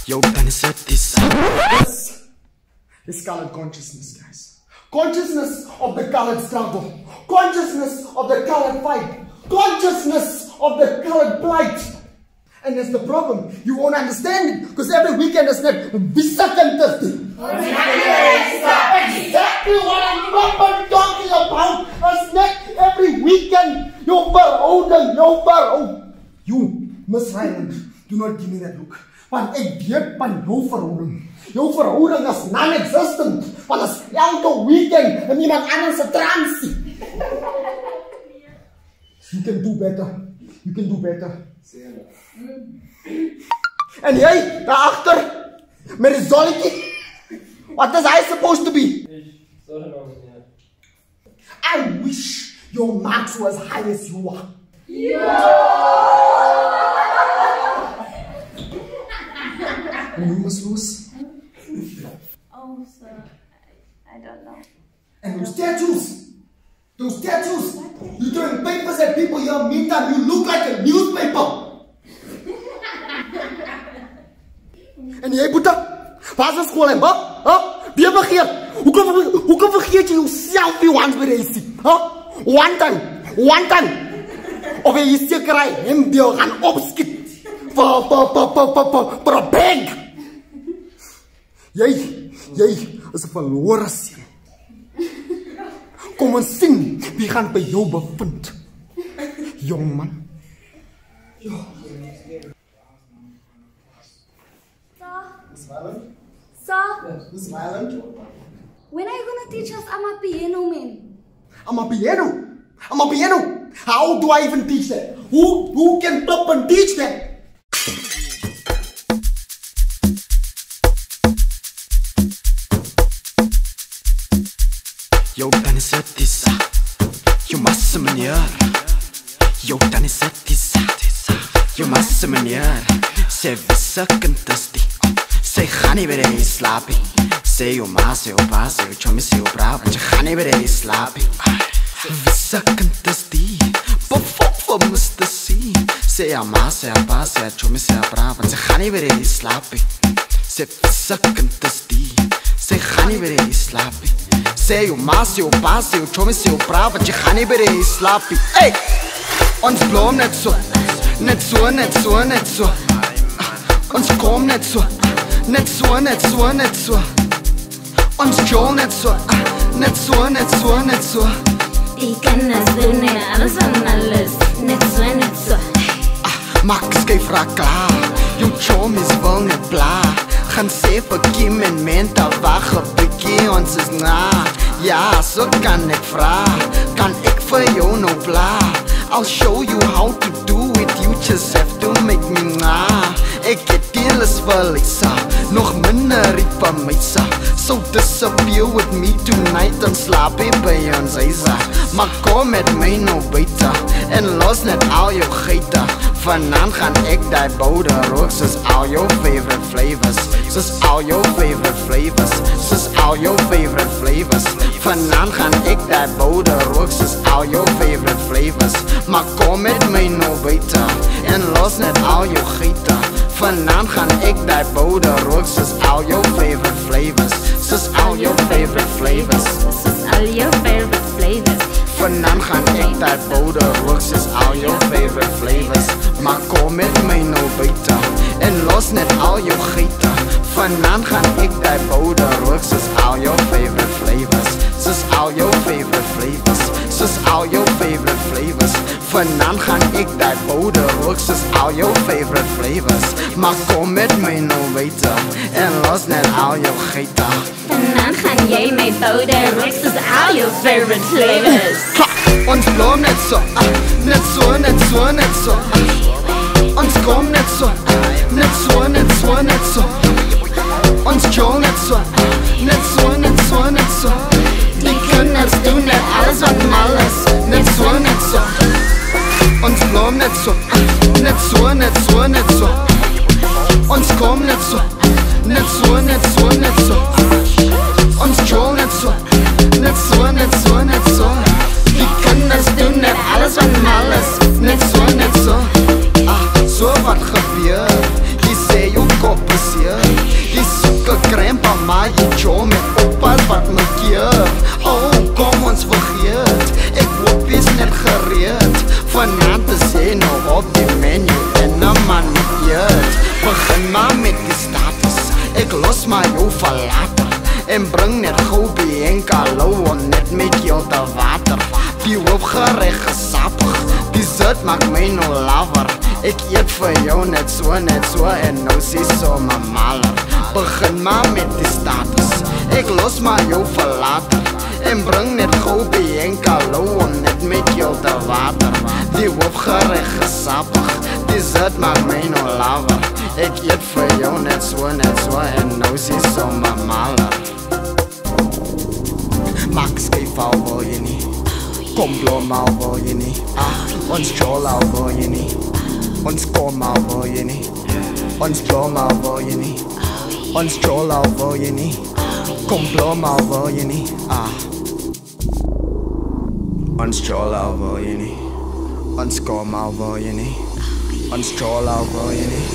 Yo, dan is het die saak. This is colored consciousness, guys. Consciousness of the colored struggle. Consciousness of the colored fight. Consciousness of the colored plight. And that's the problem. You won't understand it because every weekend is not second Thursday. Exactly what I'm talking about. It's not every weekend. You, Miss Ryland, do not give me that look. Want ek weet van jou verhouding. Jou verhouding is non-existent. Want is elke weekend en iemand anders se transie. You can do better. You can do better. En jy, daarachter, met die zonnetje, what is I supposed to be? I wish your marks were as high as you are. And you must lose. Oh, sir, I don't know. And those tattoos, you're throwing papers at people here, meantime you look like a newspaper. En jy Boeta, waar is school en wie vergeet? Hoe vergeet jy jouself die once by die huisie? One time. Of jy seker hy hem die gaan opskiet vir 'n bag. Jy is 'n verlore seun. Kom ons sien wie gaan by jou bevind. Jong man. Sir, Miss Ryland? when are you gonna teach us Amapiano, man? Amapiano? How do I even teach that? Who can flip and teach that? Yo, dan is het die saak. Je masse meneer. Yo, dan is het die saak. Je masse meneer. Zij wisse kind is die. Zij gaan niet weer eens slapen. Zij je ma, zij je pa, zij je chomie, zij je bra. Want je gaat niet weer eens slapen. Wisse kind is die. Befok voor Mr. C. Zij je ma, zij je pa, zij je chomie, zij je bra. Want ze gaan niet weer eens slapen. Zij wisse kind is die. Zij gaan niet weer eens slapen. Zij je ma, zij je pa, zij je chomie, zij je bra. Want je gaat niet weer eens slapen. Hey! Ons bloem net zo. Net zo. Ons kom net zo. Net zo. Ons jol net zo. Net zo. Die kinders doen net alles van alles. Net zo. Maak skryf raak klaar. Jou chomies wil net bla. Gaan sê vir Kim en Menta, wag 'n bietjie, ons is na. Ja, so kan ek vra. Kan ek vir jou nou bla? I'll show you how to do it. You just have to make me na. Ek het alles vir Lisa, nog minder iets van my sa. So disappear with me tonight en slaap by ons huise. Maar kom met my nou buite en los net al jou geite. Vanaand gaan ek die boude rook soos al jou favorite flavors. Vanaand gaan ek die boude rook soos al jou favorite flavors. Maar kom met my nou buite en los net al jou geite. Vanaand gaan ek die boude rook soos al jou favorite flavors. Vanaand gaan ek die boude rook soos al jou favorite flavors. Maar kom met my nou buite en los net al jou geite. Vanaand gaan ek die boude rook soos al jou favorite flavors. Vanaand gaan ek die boude rook soos al jou favorite flavors. Maar kom met my nou buite en los net al jou geite. Vanaand gaan jy my boude rook soos al jou favorite flavors. Ons bloem net zo. Ons kom net zo. Ons jol net zo. Die kinders doen net alles wat mal is. Net zo. Ons bloem net zo. Ons kom net zo. Ons jol net zo. Die kinders doen net alles wat mal is. Zo wat en bring net gou bijeen kalou en net met jou te water. Die hoofgerecht is sappig, die zit maak my no laver. Ek eet vir jou net so en nou sê so my maler. Begin maar met die status, ek los maar jou vir later. En bring net gou bijeen kalou en net met jou te water. Die hoofgerecht is sappig, die zit maak my no laver. Ek eet vir jou net so en nou sê so my maler. Maak skief al wil jy nie, kom blom al wil jy nie. Ons jol al wil jy nie, ons kom al wil jy nie. Ons blom al wil jy nie, ons jol al wil jy nie. Kom blom al wil jy nie. Ons jol al wil jy nie, ons kom al wil jy nie. Ons jol al wil jy nie.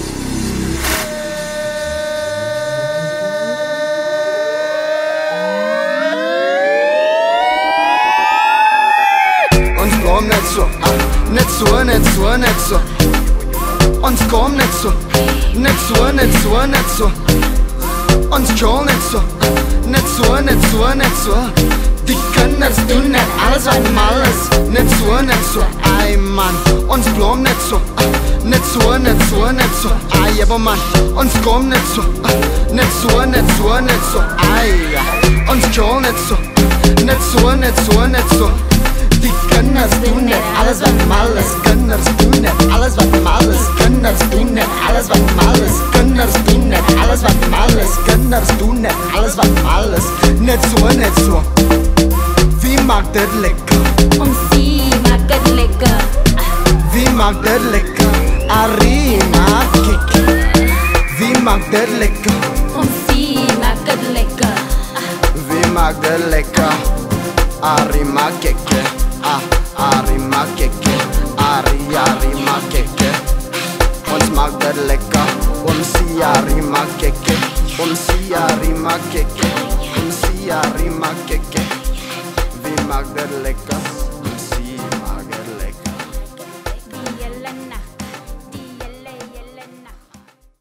Net so, net so, net so, net so. Ons kom net so, net so, net so, net so. Ons jol net so, net so, net so, net so. Die kinders doen net alles wat mal is, net so. Ai man, ons blom net so, net so, net so, net so. Ai jebo man, ons kom net so, net so, net so, net so. Ai, ons jol net so, net so, net so, net so. Die kinders doen net alles wat mal is. Kinders doen net alles wat mal is. Kinders doen net alles wat mal is. Kinders doen net alles wat mal is. Kinders doen net alles wat mal is. Net so. Wie maakt dit lekker? Omsie maak dit lekker. Wie maakt dit lekker? Ari maak ik. Wie maakt dit lekker? Omsie maak dit lekker. Wie maakt dit lekker? Ari maak ik. Ari maak ik. Ari maak ik. Ons maak dit lekker. Omsie Ari maak ik. Omsie Ari maak ik. Omsie Ari maak ik. Wie maakt dit lekker? Omsie maak dit lekker. Die hele nacht, die hele nacht.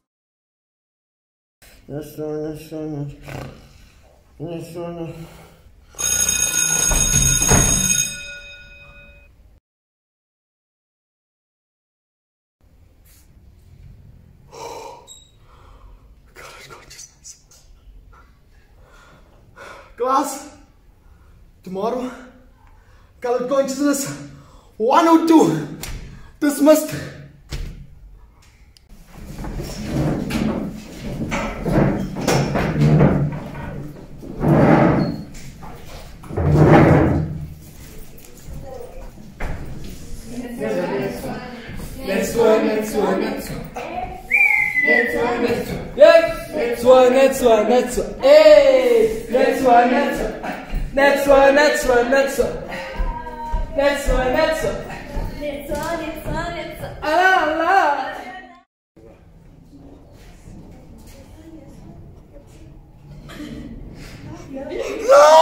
Net so. Class, tomorrow, colored consciousness 102, dismissed. Next one. Hey, next one. Next one. Allah. No!